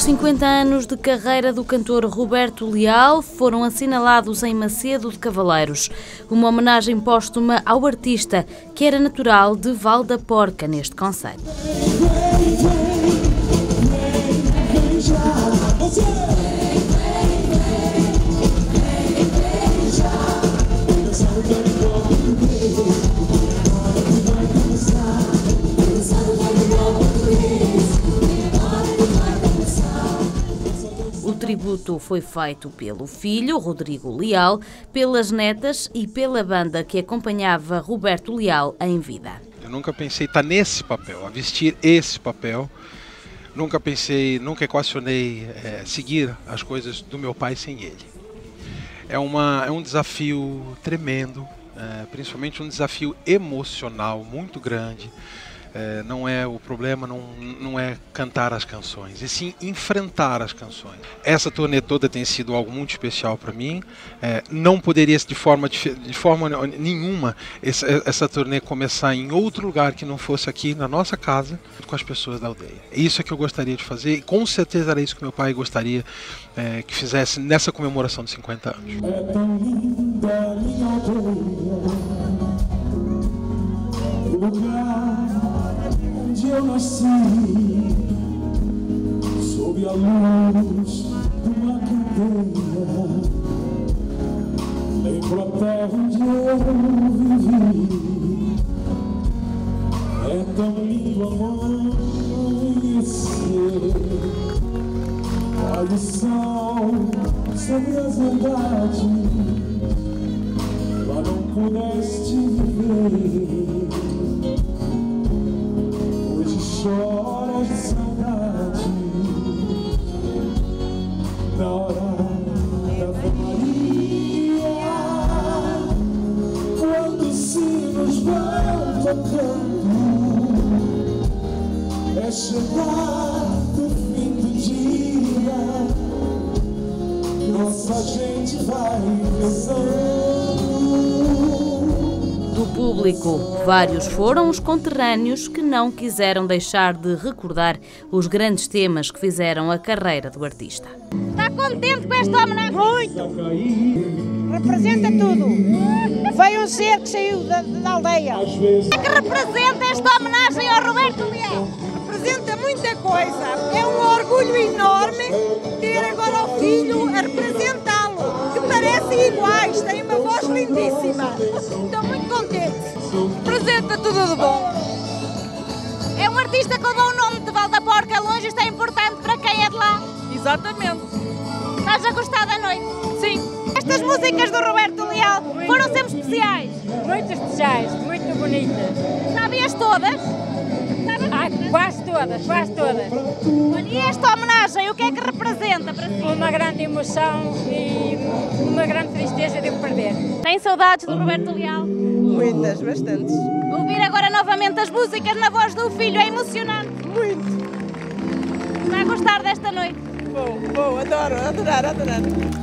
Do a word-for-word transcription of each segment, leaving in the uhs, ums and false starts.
cinquenta anos de carreira do cantor Roberto Leal foram assinalados em Macedo de Cavaleiros. Uma homenagem póstuma ao artista, que era natural de Val da Porca, neste concelho. O tributo foi feito pelo filho, Rodrigo Leal, pelas netas e pela banda que acompanhava Roberto Leal em vida. Eu nunca pensei estar nesse papel, a vestir esse papel. Nunca pensei, nunca equacionei é, seguir as coisas do meu pai sem ele. É, uma, é um desafio tremendo, é, principalmente um desafio emocional muito grande. É, não é o problema, não, não é cantar as canções, e sim enfrentar as canções. Essa turnê toda tem sido algo muito especial para mim. É, não poderia de forma, de forma nenhuma essa, essa turnê começar em outro lugar que não fosse aqui na nossa casa, com as pessoas da aldeia. Isso é que eu gostaria de fazer, e com certeza era isso que meu pai gostaria é, que fizesse nessa comemoração de cinquenta anos. É tão linda a minha aldeia, o lugar onde eu nasci, sob a luz de uma candeia, lembro a terra onde eu vivi. É tão lindo amanhecer, cai o sol sobre as verdades, lá não pudeste viver. Choras de saudade na hora da Maria, quando os sinos vão tocando, é chegar o fim do dia, nossa gente vai rezando. Do público, vários foram os conterrâneos que não quiseram deixar de recordar os grandes temas que fizeram a carreira do artista. Está contente com esta homenagem? Muito! Representa tudo. Veio um ser que saiu da, da aldeia. O que é que representa esta homenagem ao Roberto Leal? Representa muita coisa. É um orgulho enorme ter agora o filho a representá-lo, que parecem iguais, tem uma voz lindíssima. Estou muito contente. Representa tudo de bom. É um artista que levou o nome de Val da Porca longe, isto é importante para quem é de lá. Exatamente. Estás a gostar da noite? Sim. Estas músicas do Roberto Leal muito. Foram sempre especiais? Muito especiais, muito bonitas. Sabias todas? Ah, quase todas, quase todas. E esta homenagem, o que é que representa para si? Uma grande emoção e uma grande tristeza de o perder. Tem saudades do Roberto Leal? Muitas, bastantes. Ouvir agora novamente as músicas na voz do filho é emocionante. Muito. Está a gostar desta noite? Bom, bom, adoro, adorar, adorar.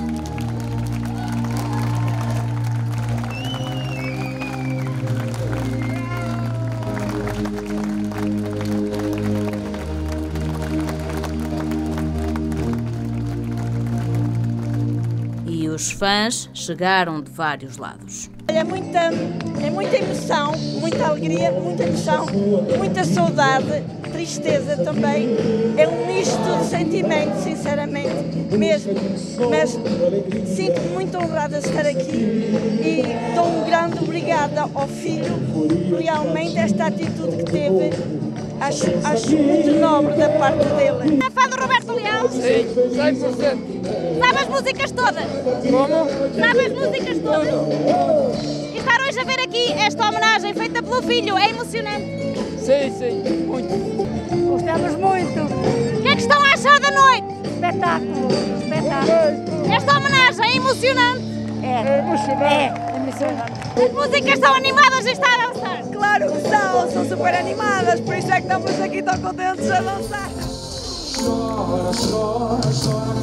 E os fãs chegaram de vários lados. É muita, é muita emoção, muita alegria, muita emoção, muita saudade, tristeza também. É um misto de sentimentos, sinceramente, mesmo. Mas sinto-me muito honrada de estar aqui e dou um grande obrigada ao filho por realmente esta atitude que teve. Acho, acho muito nobre da parte dele. É fã do Roberto Leal? Sim, cem por cento. Sabe as músicas todas? Como? Sabe as músicas todas? E estar hoje a ver aqui esta homenagem feita pelo filho é emocionante? Sim, sim, muito. Gostamos muito. O que é que estão a achar da noite? Espetáculo, espetáculo. Esta homenagem é emocionante? É, emocionante. É, emocionante. As músicas estão animadas e está a dançar? Claro que são, são super animadas, por isso é que estamos aqui tão contentes a dançar. Chora, chora, chora,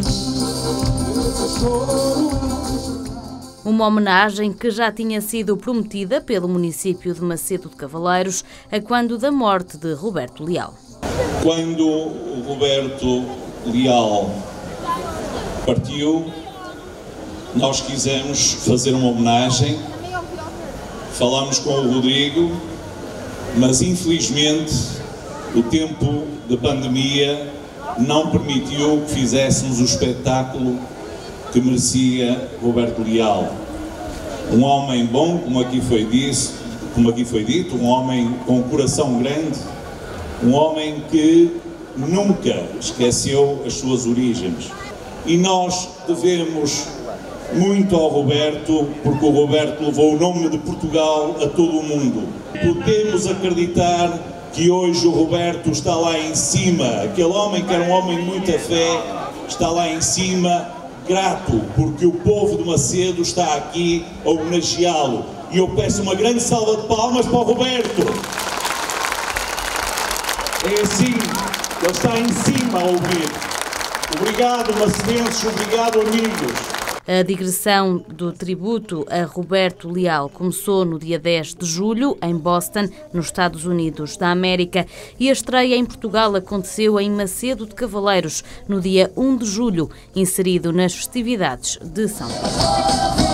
Uma homenagem que já tinha sido prometida pelo município de Macedo de Cavaleiros a quando da morte de Roberto Leal. Quando o Roberto Leal partiu, nós quisemos fazer uma homenagem, falamos com o Rodrigo, mas infelizmente o tempo de pandemia não permitiu que fizéssemos o espetáculo que merecia Roberto Leal. Um homem bom, como aqui foi dito, como aqui foi dito, um homem com um coração grande, um homem que nunca esqueceu as suas origens. E nós devemos muito ao Roberto, porque o Roberto levou o nome de Portugal a todo o mundo. Podemos acreditar que hoje o Roberto está lá em cima, aquele homem que era um homem de muita fé, está lá em cima, grato, porque o povo de Macedo está aqui a homenageá-lo. E eu peço uma grande salva de palmas para o Roberto. É assim, ele está em cima a ouvir. Obrigado, macedenses, obrigado, amigos. A digressão do tributo a Roberto Leal começou no dia dez de julho, em Boston, nos Estados Unidos da América, e a estreia em Portugal aconteceu em Macedo de Cavaleiros, no dia um de julho, inserido nas festividades de São Paulo.